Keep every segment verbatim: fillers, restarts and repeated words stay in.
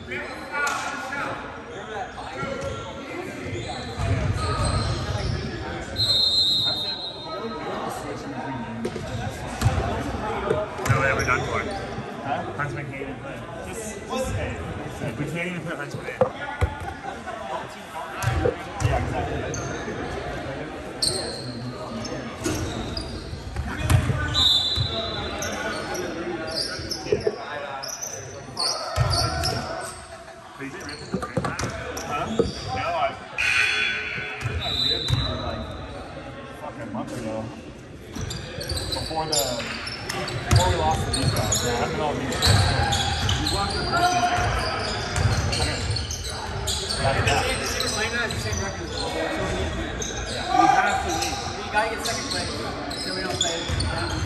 No, they ever done for it. Huh? Huntsman can't even play. Just, just hey, we can't even put Huntsman in. Yeah, exactly. Before the before we lost to these guys, yeah, I've been all these guys. You lost your first season. The same claim now is the same record as well. So we need to win. Yeah. We have to win. You gotta get second place. So we don't play it.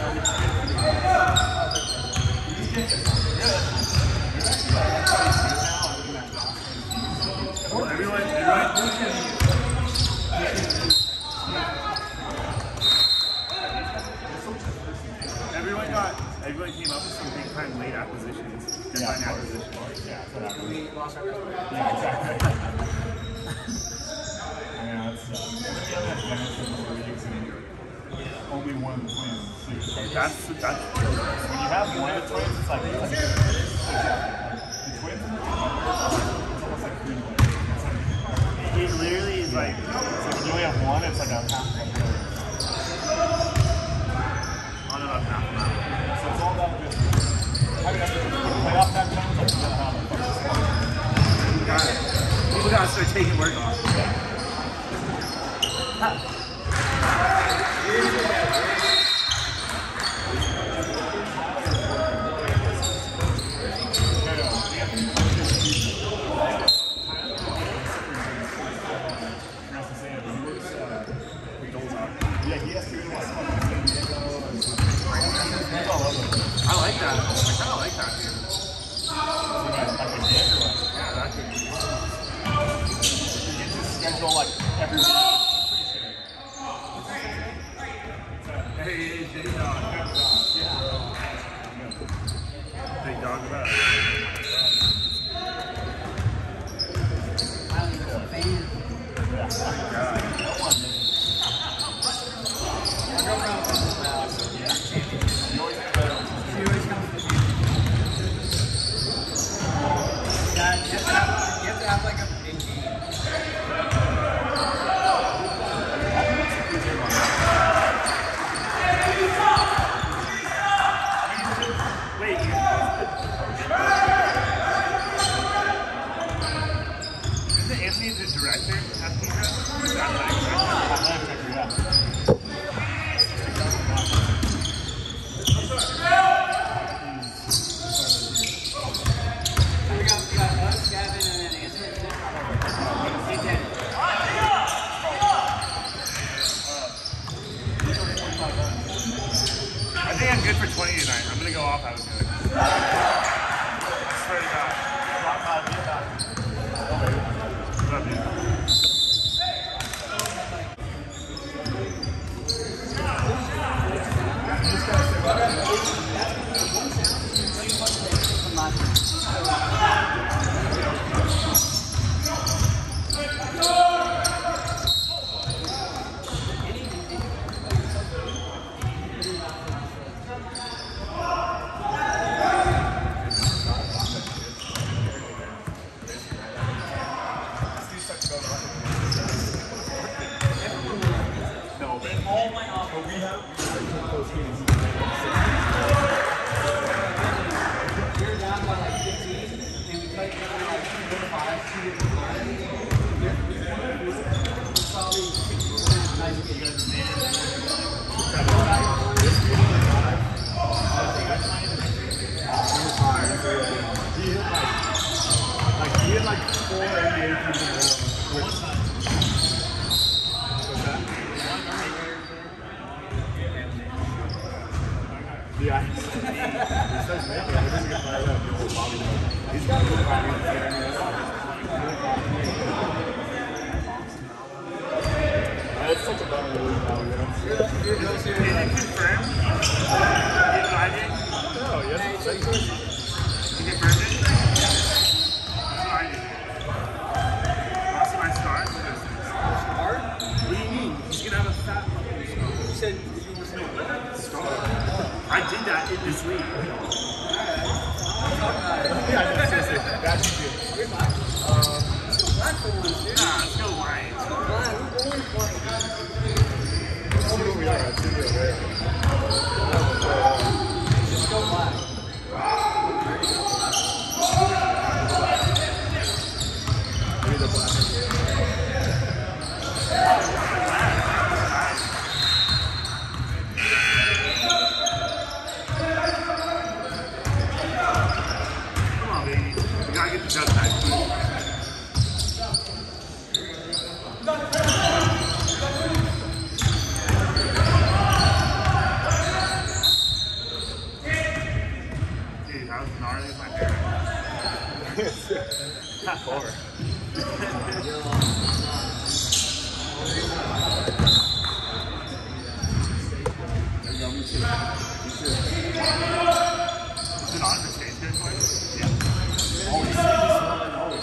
Well, everyone, everyone. Everyone got, everyone came up with some big time late acquisitions, deadline yeah, acquisitions. Yeah, so that was, we lost our first one. Yeah, exactly. I mean, that's, uh, only one of the twins. So that's, that's, when you have one of the twins, it's like, it's like, exactly. The twins and the twins, it's almost like three twins. It literally is like, so when you only have one, it's like a half a million. On about half an hour. So it's all about just having to put playoff time zones, like you gotta have a fucking squad. Got it. People gotta start taking work off. Yeah. I like that. I kind of like that, dude. So like a dick or what? Yeah, that could be. You get to schedule like every week. Hey, hey, big dog. Big dog. Yeah. Big dog about it. just nice. Dude, that was gnarly as my parents. Not four. Is it on the stage good for you? Yeah. Always. Always.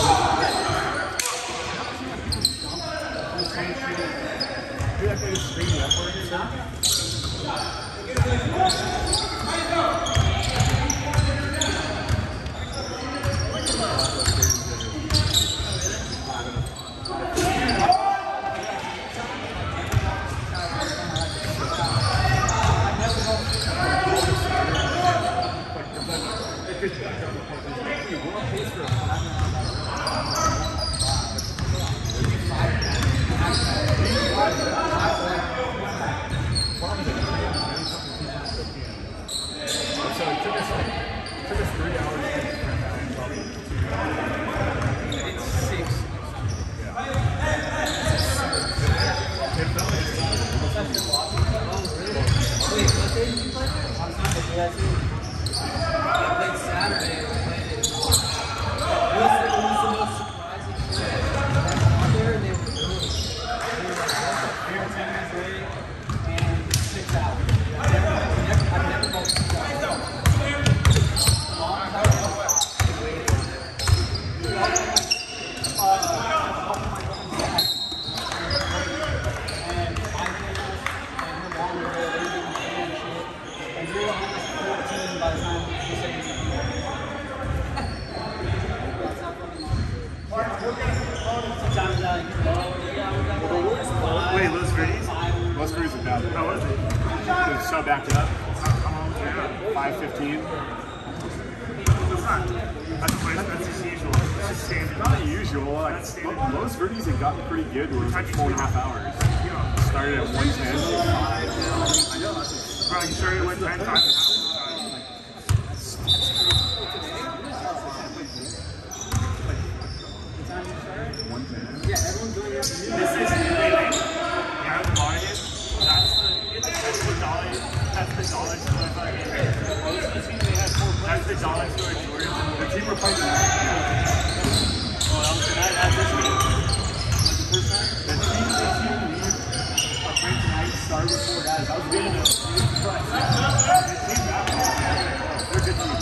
Do that thing screen upward or something? Wait, Los Verdes? Los Verdes is bad. How was it? It was so backed up. five fifteen. That's not. That's, that's just usual. It's just standard. Not usual. Like, Los Verdes had gotten pretty good. It was like four and a half hours. Started at one ten. I know. Probably started at one ten. Five and a half. Yeah, everyone's doing it. This is wait, wait. Yeah, the market. That's the that's the dollar. That's the dollar store. That's the dollar store Jordan. The team we're playing tonight. Oh, that was that. That's this week. The team, the team we are playing tonight started with four guys. That was good enough. The team basketball, they're a good team.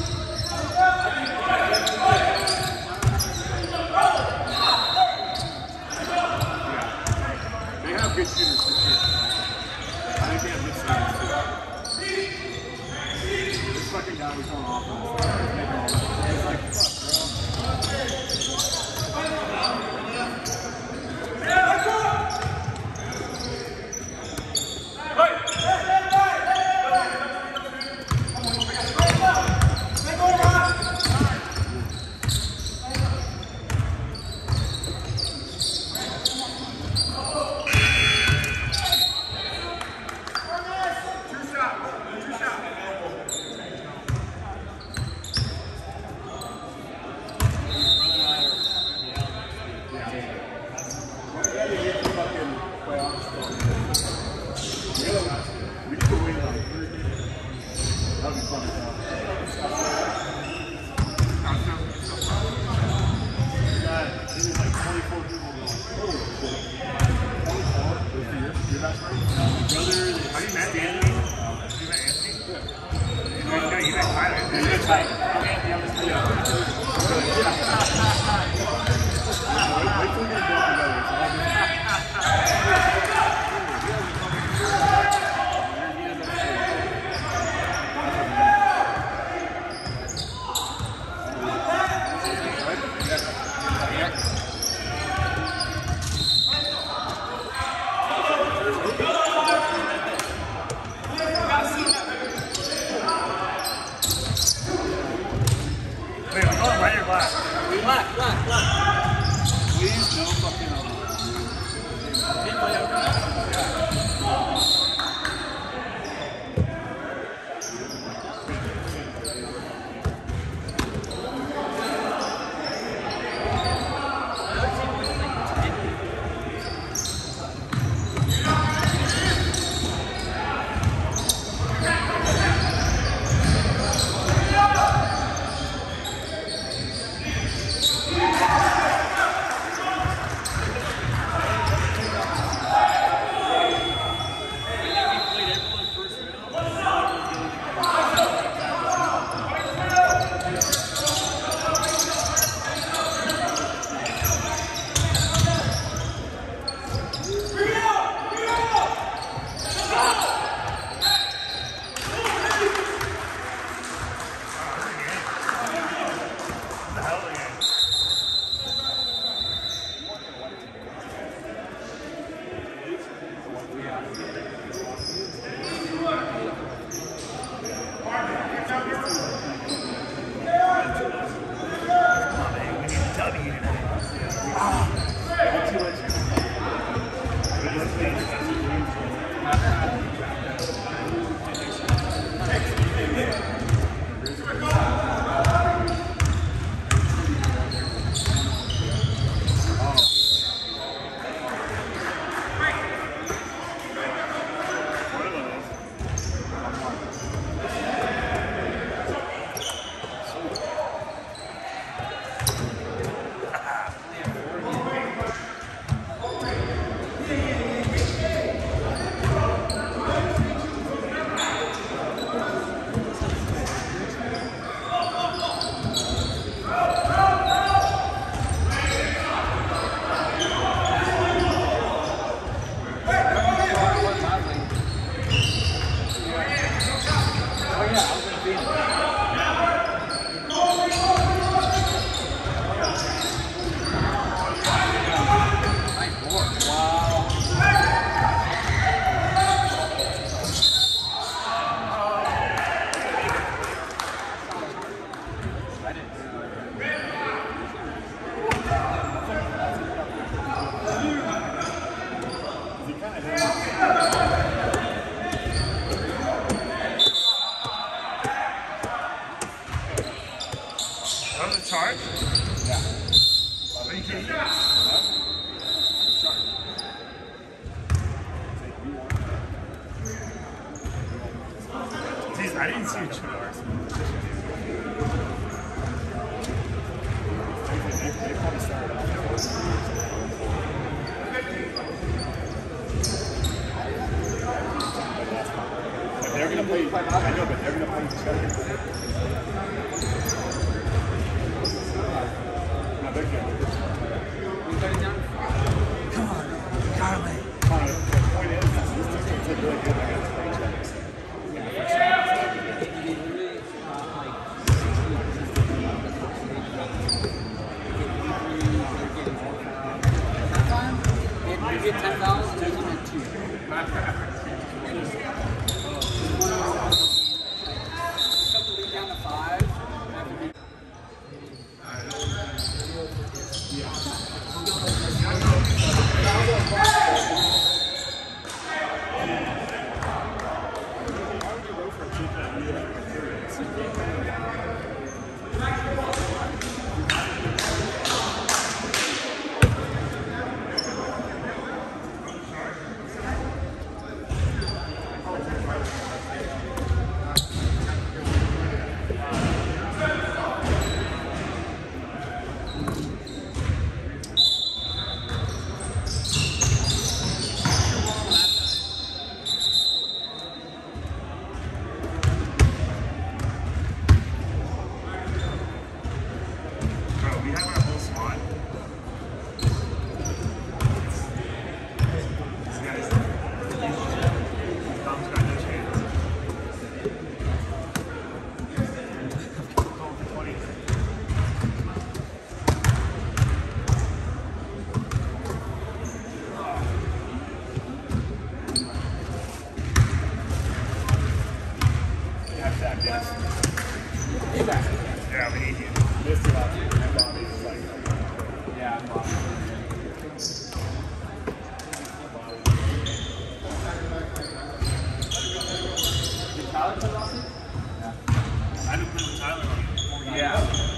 Good shooters for sure. I think they have good shooters too. This fucking guy was going off on this. He was like, fuck, Yeah. Are you kidding me? Jeez, I didn't see you two hours. They, they probably started off. But they're gonna play. I know, but they're gonna play each other. No, they're good. Come on, gotta win. Uh, the point is, these two teams look really good. They're gonna play each other. In the first round. You get ten dollars and you get two. Cut the lead down to five. Yeah, we need you. Missed it off. And Bobby was like, Yeah, I'm Bobby. Did Tyler come off it? I haven't played with Tyler on it. Yeah.